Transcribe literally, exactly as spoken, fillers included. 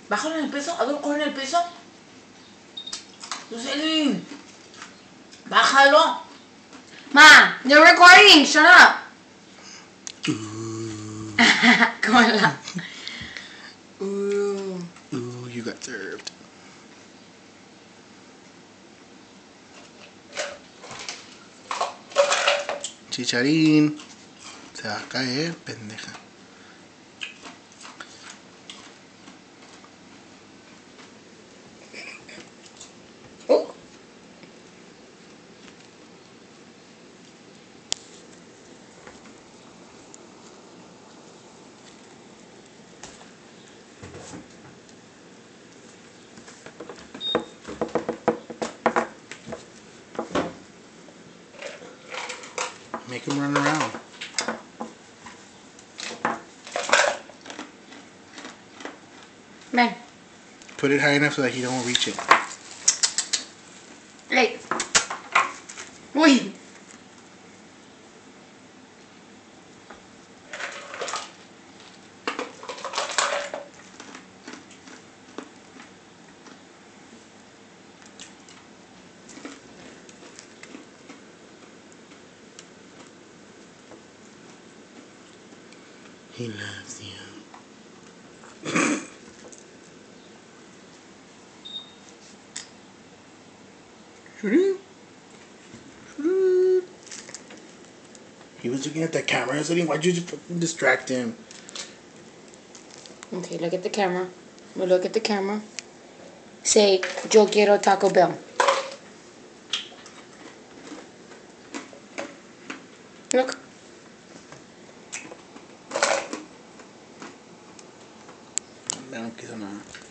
Bájalo en el peso. Hazlo con el peso. Lucelín. Bájalo. Ma, you're recording. Shut up. Ooh. Come on, la. Ooh. Ooh, you got served. Chicharín. Se va a caer, pendeja. Oh. Make him run around. Ven. Put it high enough so that he don't reach it. Hey. Uy. He loves you. He was looking at the camera. I said, why'd you just fucking distract him? Okay, look at the camera. We'll look at the camera. Say, yo quiero Taco Bell. Look. No quiso nada.